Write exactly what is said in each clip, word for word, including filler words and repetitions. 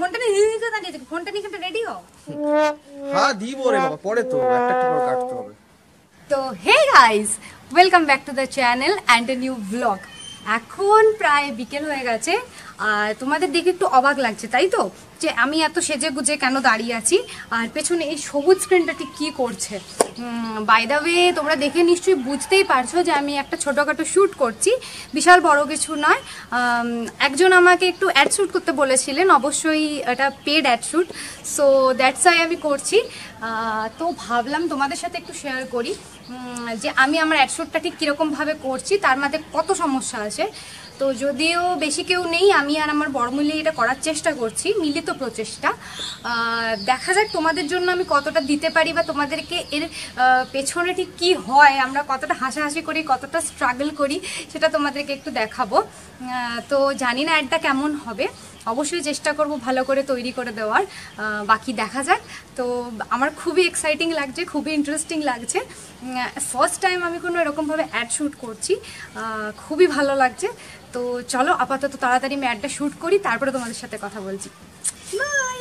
ফোনটা নিয়ে হিহিকে দাঁড়িয়ে থেকে ফোনটা নিয়ে রেডি হও। হ্যাঁ দিব রে বাবা, পরে তো একটা একটা করে কাটতে হবে। তো hey guys, welcome back to the channel and a new blog. এখন প্রায় বিকেল হয়ে গেছে আর তোমাদের দেখে একটু অবাক লাগছে তাই তো, যে আমি এত সেজে গুজে কেন দাঁড়িয়ে আছি আর পেছনে এই সবুজ স্ক্রিনটা ঠিক কী করছে। বাই দ্য ওয়ে তোমরা দেখে নিশ্চয়ই বুঝতেই পারছো যে আমি একটা ছোটোখাটো শ্যুট করছি, বিশাল বড় কিছু নয়। একজন আমাকে একটু অ্যাড শ্যুট করতে বলেছিলেন, অবশ্যই এটা paid ad shoot, so that's why আমি করছি। তো ভাবলাম তোমাদের সাথে একটু শেয়ার করি যে আমি আমার অ্যাড শ্যুটটা ঠিক কীরকমভাবে করছি, তার মধ্যে কত সমস্যা আছে। তো যদিও বেশি কেউ নেই, আমি আর আমার বড় মিলে এটা করার চেষ্টা করছি, মিলিত প্রচেষ্টা। দেখা যাক তোমাদের জন্য আমি কতটা দিতে পারি বা তোমাদেরকে এর পেছনে ঠিক কী হয়, আমরা কতটা হাসাহাসি করি, কতটা স্ট্রাগল করি, সেটা তোমাদেরকে একটু দেখাবো। তো জানি না অ্যাডটা কেমন হবে, অবশ্যই চেষ্টা করব ভালো করে তৈরি করে দেওয়ার, বাকি দেখা যাক। তো আমার খুবই এক্সাইটিং লাগছে, খুবই ইন্টারেস্টিং লাগছে। ফার্স্ট টাইম আমি কোনো এরকমভাবে অ্যাড শ্যুট করছি, খুবই ভালো লাগছে। তো চলো আপাতত তাড়াতাড়ি আমি অ্যাডটা শ্যুট করি, তারপরে তোমাদের সাথে কথা বলছি। বাই।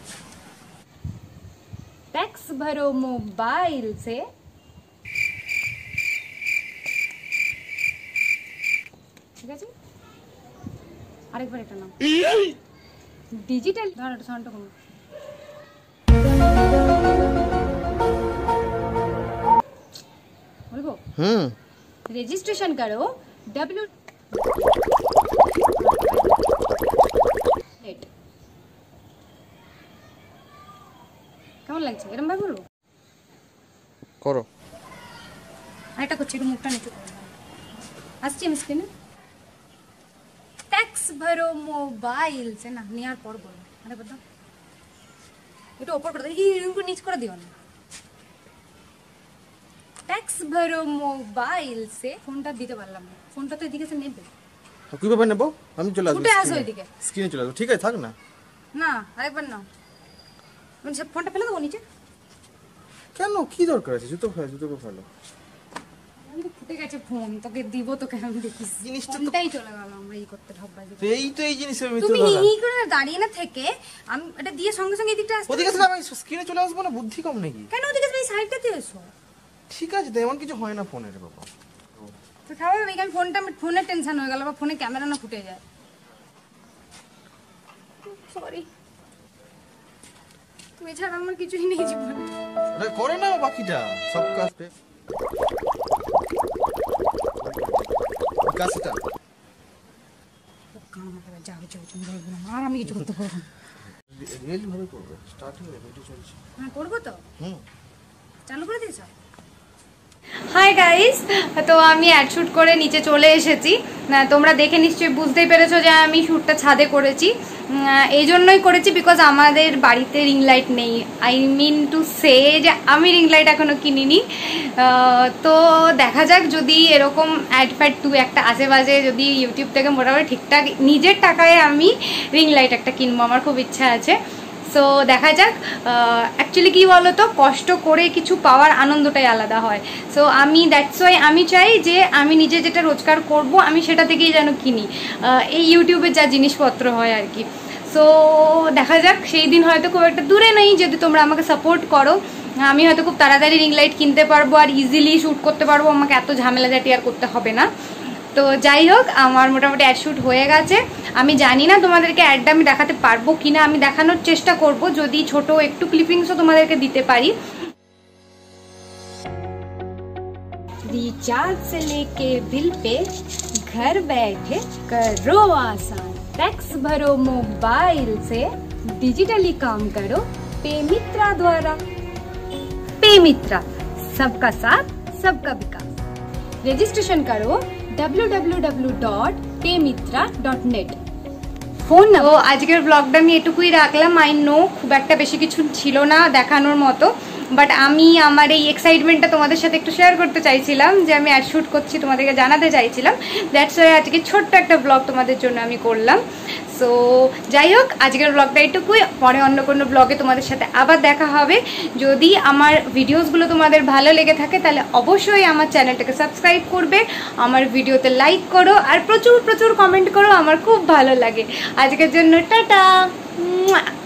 ট্যাক্স ভরো মোবাইল সে, ঠিক আছে? আরেকবার এটা নাও, ডিজিটাল ধর, এটা সাউন্ডটা কম। বলবো হুম রেজিস্ট্রেশন করো ডব্লিউ নেট। কেমন লাগছে এরকম ভাবে বলবো? করো। আরেকটা করছি, একটু মুখটা নিচু করো। আসছি আমি স্ক্রিনে। टैक्स भरो मोबाइल से ना नियर पर बोलो, अरे बता এটা উপর করে দাও, ইনকো নিচ করে দিও না। ট্যাক্স ভরো মোবাইল সে, ফোনটা দিতে পারলাম না, ফোনটা তো এদিকে এসে নেবে। কি ভাবে নেব? আমি চলে আসব, উঠে আসো এদিকে, স্ক্রিনে চলে আসব। ঠিক আছে থাক না, না আরেকবার নাও, মানে সব ফোনটা ফেলে দাও নিচে। কেন কি দরকার আছে? জুতো ফেলো, জুতো ফেলো। ফুটে গেছে ফোন, তোকে দিব তোকে আমি দেখিস, জিনিসটা ফোনটাই চলে গেল। আমরা এই করতে ঢব্বাই দিই, এই তো এই জিনিসের ভিতর তুমি এই করে দাঁড়িয়ে না থেকে আমি এটা দিয়ে সঙ্গে সঙ্গে এদিকটা আসতে, ওদিকে আসলে আমি স্ক্রিনে চলে আসবো না? বুদ্ধি কম নাকি? কেন ওদিকে এই সাইডটাতে এসো। ঠিক আছে, তেমন কিছু হয় না ফোনের বাবা। তো স্বাভাবিক, আমি ফোনটা ফোনের টেনশন হয়ে গেল বা ফোনে ক্যামেরা না ফুটে যায়। সরি, তুমি ছাড়া আমার কিছুই নেই জীবনে। আরে করে না বাকিটা সব কাজ পে কাজটা কাম করে যাও যাও তুমি বলবো না, আর আমি কিছু করতে পারবো না। রিয়েল ভাবে করবে, স্টার্টিং এ ভিডিও চলছে। হ্যাঁ করব তো, হুম চালু করে দিয়েছো? হাই গাইস, তো আমি অ্যাড শ্যুট করে নিচে চলে এসেছি। তোমরা দেখে নিশ্চয়ই বুঝতেই পেরেছো যে আমি শ্যুটটা ছাদে করেছি। এই জন্যই করেছি বিকজ আমাদের বাড়িতে রিং লাইট নেই। আই মিন টু সে যে আমি রিং লাইট এখনও কিনিনি। তো দেখা যাক, যদি এরকম অ্যাড ফ্যাড টু একটা আশেপাশে যদি ইউটিউব থেকে মোটামুটি ঠিকঠাক নিজের টাকায় আমি রিং লাইট একটা কিনবো, আমার খুব ইচ্ছা আছে। সো দেখা যাক। অ্যাকচুয়ালি কী বলো তো, কষ্ট করে কিছু পাওয়ার আনন্দটাই আলাদা হয়। সো আমি দ্যাটস ওয়াই আমি চাই যে আমি নিজে যেটা রোজগার করব আমি সেটা থেকেই যেন কিনি, এই ইউটিউবে যা জিনিসপত্র হয় আর কি। সো দেখা যাক, সেই দিন হয়তো খুব একটা দূরে নেই, যদি তোমরা আমাকে সাপোর্ট করো আমি হয়তো খুব তাড়াতাড়ি রিং লাইট কিনতে পারবো আর ইজিলি শ্যুট করতে পারবো, আমাকে এত ঝামেলা জাতি আর করতে হবে না। তো যাই হোক, আমার মোটামুটি অ্যাড শ্যুট হয়ে গেছে। আমি জানি না তোমাদেরকে অ্যাডটা আমি দেখাতে পারবো কিনা, আমি দেখানোর চেষ্টা করব, যদি ছোট একটু ক্লিপিংসও তোমাদেরকে দিতে পারি। रिचार्ज से लेके बिल पे घर बैठे करो आसान, टैक्स भरो मोबाइल से, डिजिटली काम करो पे मित्रा द्वारा। पे मित्रा, सबका साथ सबका विकास। रजिस्ट्रेशन करो W W W dot pay Mitra dot net. Phone না, তো আজকের ব্লগটা আমি এটুকুই রাখলাম। আই নো খুব একটা বেশি কিছু ছিল না দেখানোর মতো, বাট আমি আমার এই এক্সাইটমেন্টটা তোমাদের সাথে একটু শেয়ার করতে চাইছিলাম, যে আমি অ্যাড শ্যুট করছি তোমাদেরকে জানাতে চাইছিলাম। দ্যাটস ওয়াই আজকে ছোট্ট একটা ব্লগ তোমাদের জন্য আমি করলাম। সো যাই হোক, আজকের ব্লগটা এটুকুই। পরে অন্য কোনো ব্লগে তোমাদের সাথে আবার দেখা হবে। যদি আমার ভিডিওসগুলো তোমাদের ভালো লেগে থাকে তাহলে অবশ্যই আমার চ্যানেলটাকে সাবস্ক্রাইব করবে, আমার ভিডিওতে লাইক করো আর প্রচুর প্রচুর কমেন্ট করো, আমার খুব ভালো লাগে। আজকের জন্য টাটা। মুয়া।